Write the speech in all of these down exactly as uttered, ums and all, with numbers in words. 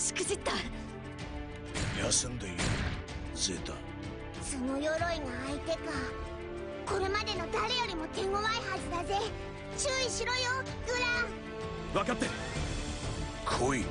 しくじった。 休んでいいゼータ。 その鎧が相手か。これまでの誰よりも手強いはずだぜ。注意しろよグラン。 分かってる。 来い。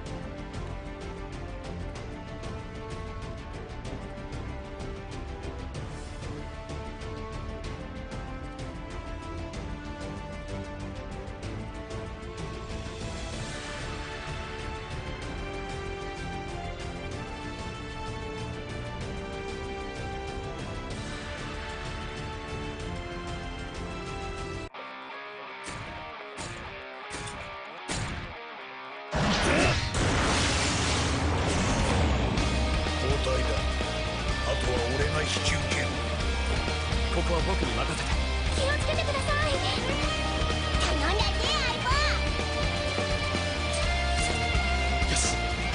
ここは僕に任せて。 気をつけてください。頼んだぜ相棒。 よし。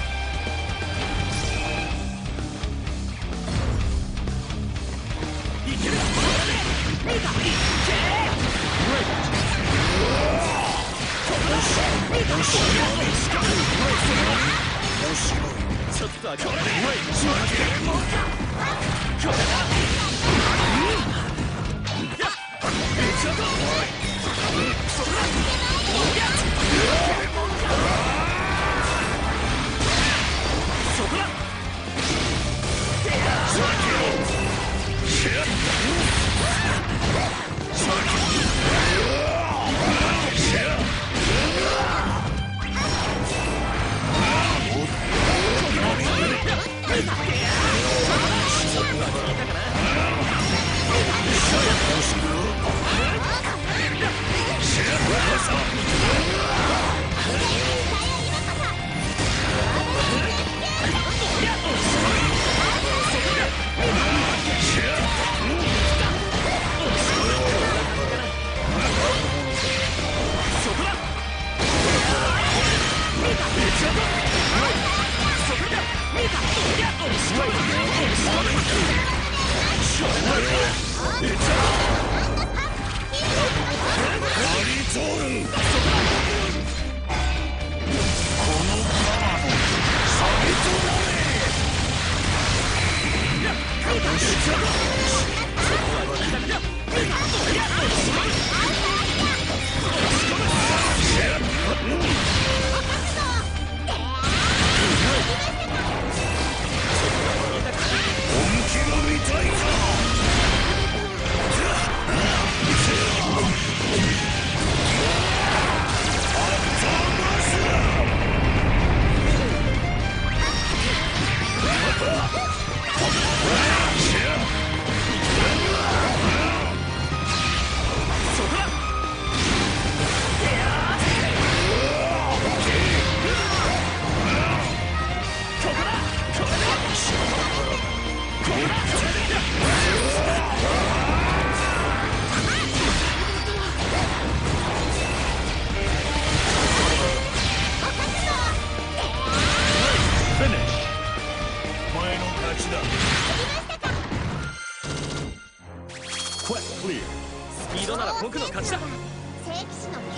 いける。いけ。ちょっと上がる。これだ。 スピードなら僕の勝ちだ。 聖騎士の